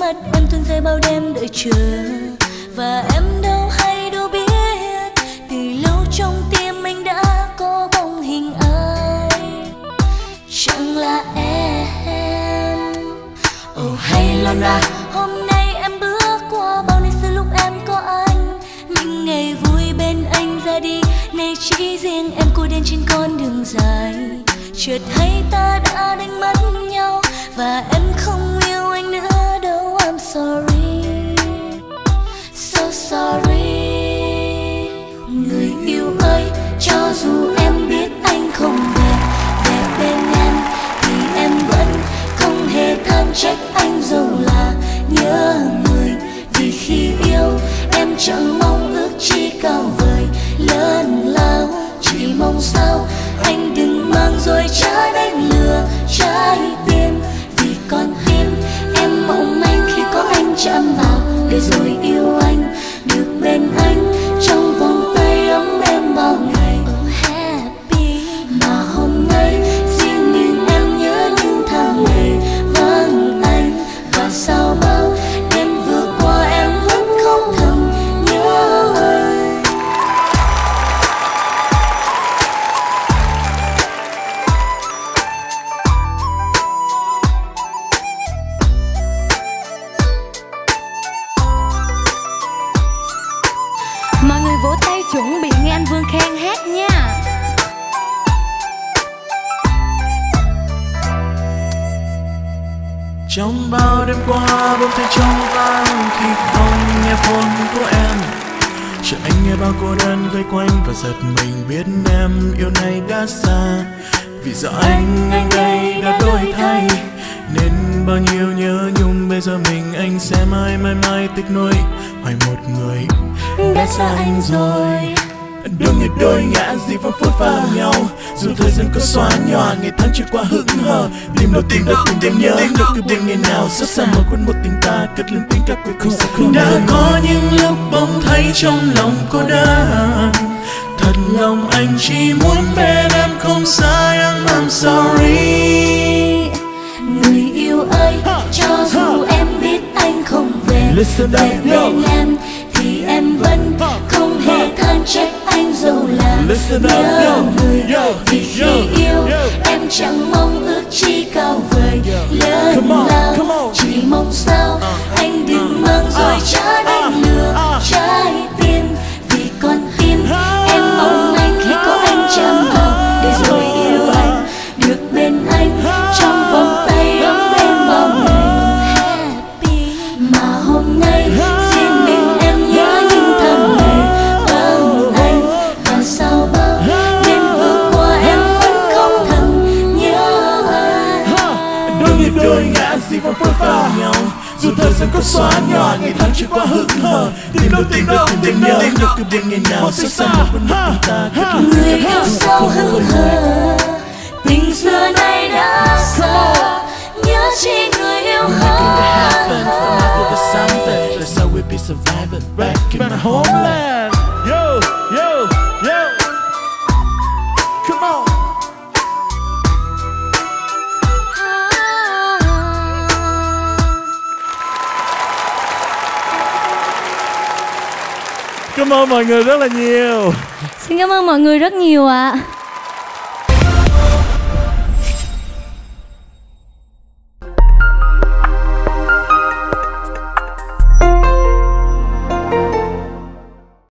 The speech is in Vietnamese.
mắt em tuôn rơi bao đêm đợi chờ. Và em đâu hay đâu biết, từ lâu trong tim anh đã có bóng hình ai. Chẳng là em. Oh hay Lona, hôm nay em bước qua bao niên xưa lúc em có anh. Những ngày vui bên anh ra đi, nay chỉ riêng em cô đơn trên con đường dài. Chợt hay ta đã đánh mất nhau, và em không yêu anh nữa đâu. I'm sorry, so sorry. Người yêu ơi, cho dù em biết anh không về bên em, thì em vẫn không hề than trách anh dù là nhớ người. Vì khi yêu em chẳng mong ước chi cao vời lớn lao, chỉ mong sao anh đừng mang rồi trá đánh lừa trái tim. Vì con tim em mong manh khi có anh chạm vào, để rồi yêu anh, được bên anh trong vòng tay ấm êm bao ngày. Oh happy, mà hôm nay riêng mình em nhớ những tháng ngày vắng anh. Và sao bao đêm vừa qua em vẫn khóc thầm nhớ anh. Mọi người vỗ tay chuẩn bị nghe anh Vương Khang hát nha. Trong bao đêm qua bỗng thấy trong vắng khi không nghe phone của em. Chợt anh nghe bao cô đơn vây quanh và giật mình biết em yêu này đã xa. Vì giờ anh đây đã đổi thay, nên bao nhiêu nhớ nhung bây giờ mình anh sẽ mãi mãi mãi tiếc nuối. Hoài một người đã xa anh rồi. Đôi người đôi ngã gì vẫn phút pha lòng nhau, dù thời gian có xóa nhòa ngày tháng trôi qua hững hờ. Tìm đầu tìm đâu tìm nhớ đâu cứ đêm ngày nào xót xa mở khuôn một tình ta cất lên tiếng các cuối cùng sẽ không. Đã có những lúc bỗng thấy trong lòng cô đơn, thật lòng anh chỉ muốn bên em không xa em. I'm sorry. Người yêu ơi, cho dù em biết anh không về bên em, thì em vẫn không hề than trách anh dẫu là nhớ người. Vì khi yêu em chẳng mong ước chi cao vời lớn lao, chỉ mong sao anh đừng mang rồi trá đánh lừa trái tim. Vì con tim em mong anh khi có anh chạm vào, để rồi yêu anh, được bên anh trong vòng tay ấm êm bao ngày. Happy, mà hôm nay riêng mình em nhớ những tháng ngày vắng anh. Và sao bao đêm vừa qua em vẫn không thầm nhớ anh. Đôi nhịp đôi ngã gì vẫn phôi pha nhau, dù thời gian có xóa nhòa ngày tháng trôi qua hững hờ. Tìm đâu tìm nhớ đâu cứ đêm ngày nào xót xa một khuôn mặt ta cất lên Người yêu sao hững hờ, tình xưa nay đã xa, nhớ chi người yêu hơn. That's how we be surviving back in my homeland. Yo, yo, yo. Come on. Cảm ơn mọi người rất là nhiều. Xin cảm ơn mọi người rất nhiều ạ.